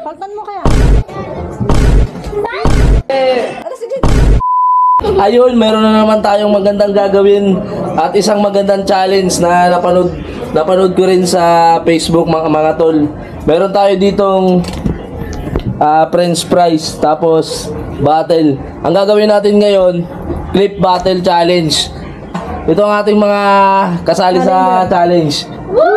Paltan mo kaya? Ano sige? Ayun, meron na naman tayong magandang gagawin at isang magandang challenge na napanood ko rin sa Facebook mga tol. Meron tayo ditong French fries tapos battle. Ang gagawin natin ngayon, clip battle challenge. Ito ang ating mga kasali sa challenge.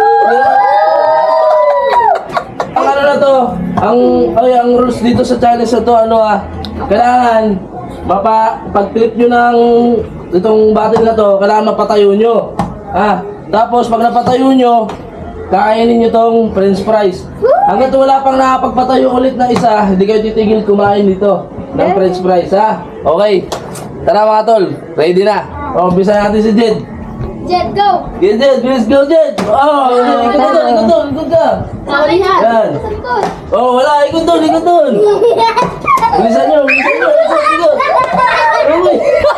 Ang ano na to, ang rules dito sa challenge na to, kailangan pag-clip nyo ng itong battle na to, kailangan mapatayo nyo. Tapos pag napatayo nyo, kakainin nyo tong french fries. Hanggat wala pang nakapagpatayo ulit na isa, hindi kayo titigil kumain dito ng french fries, ha? Okay. Tara mga tol, ready na. Umpisa natin si Jed. Jed, go! Jed, let's go Jed! Ikot doon, ikot ka. Sorry ha! Yan. Wala, ikot doon. Bilisan nyo, ikot. Okay.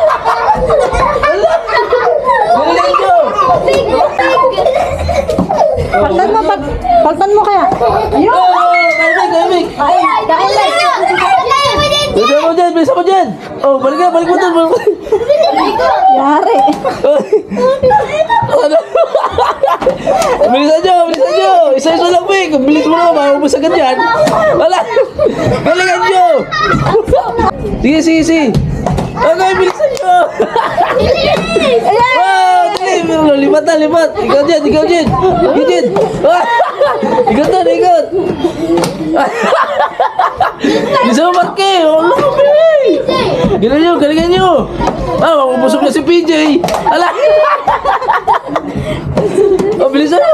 Bilisan nyo! Paltan mo kaya? Ayun! Kaimik! Bilisan mo Jed! Balik mo doon! Yari! Bilisan nyo! Isa-isa lang, Pig! Bilis mo na, maubos agad yan! Wala! Galingan nyo! Sige! Okay, bilisan nyo! Dali! Lipat! Ikaw Jed! Ikot doon! Bisa mo, Marke! Galingan nyo! Mabusog na si PJ! Ala! Bilisan mo!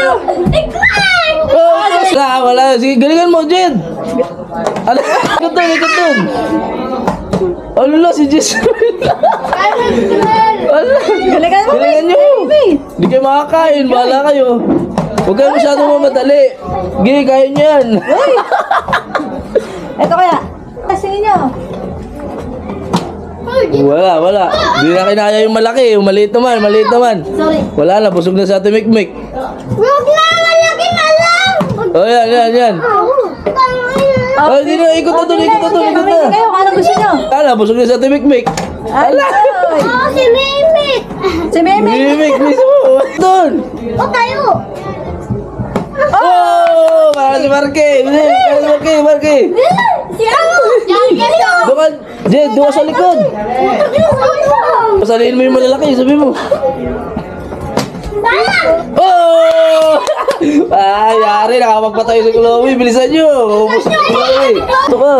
Wala! Sige, galingan mo, Jed! Ala! Ikot doon! Ala, si Jess! Galingan mo! Galingan nyo! Hindi kayo makakain, bahala kayo. Huwag kayo masyadong mamadali. Sige, kaya nyo yan. Ito kaya? Singin nyo. Wala. Hindi na kinaya yung malaki. Yung maliit naman. Sorry. Wala na, busog na sa Ate Mikmik. Huwag na! Malaki na lang! Yan. Hindi na, ikot na. Kayo, anong gusto nyo? Busog na sa Ate Mikmik. Ala! Si Mimik! Si Meme! Mikmik, mismo. Doon. Tayo! Para si Marke. Marke. Si Ako! Doon, Jed, doon sa likod. Pasaliin mo yung malalaki, sabi mo. Yari, nakapagpatayo si Chloe. Bilisan nyo. Maubos si Chloe. Ito ka.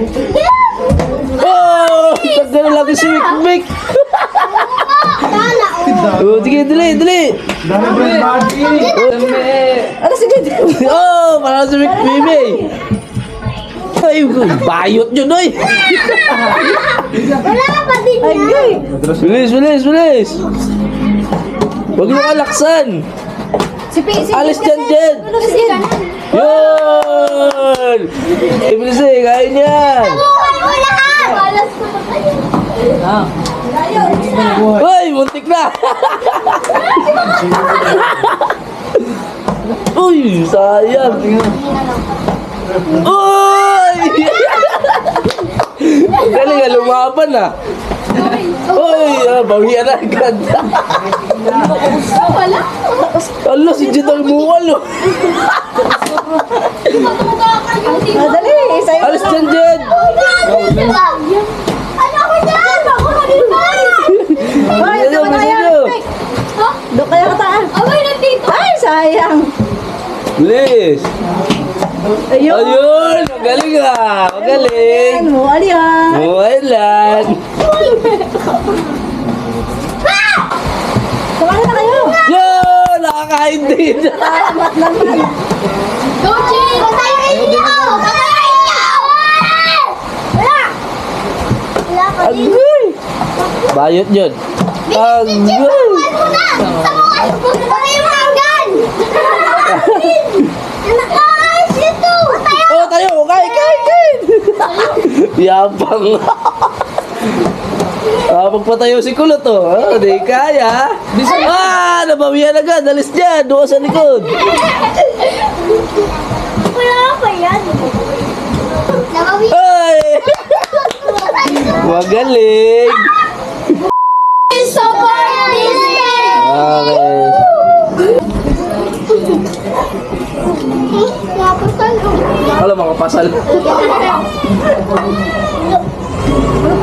Tagdala lagi si Mikmik. Sige, dali. Ano sige? Para si Mikmik. Ay, bayot nyo, Noy. Wala ka pa din Ay, gay! Bilis. Huwag nyo kalaksan. Alis dyan, Jed. Yun! Bilis kain yan. mo lahat! Balas ko pa tayo. Uy, muntik na. Uy, sayang. Uy! Galing nga, lumaban ah. Uy, bawian na agad. Wala. Ala, si Jed ang muwal oh. Dali, sa'yo. Alis dyan, Jed. Ano ko dyan? Ako kanina. Ay, ito na yan. Doon kaya ka taan. Abay, nandito. Ay, sayang. Bilis. Ayun, magaling ah. Magaling. Mual yan. Muwalan. Kumain na kayo. Yun, nakakain din. Salamat naman. Go, Jin! Patayin niyo! Patayin niyo! Wala! Wala ka din. Agoy. Bayot yun. Agoy. Patayin mo hanggan! Nakakais ito! Oh, tayo. Kain. Yabang. Pagpatayo si Kulot to. Di kaya. Nabawian agad. Alis dyan. Doon sa likod. Wala pa yan. Magaling! Support this man! Okay. Alam, makapasal.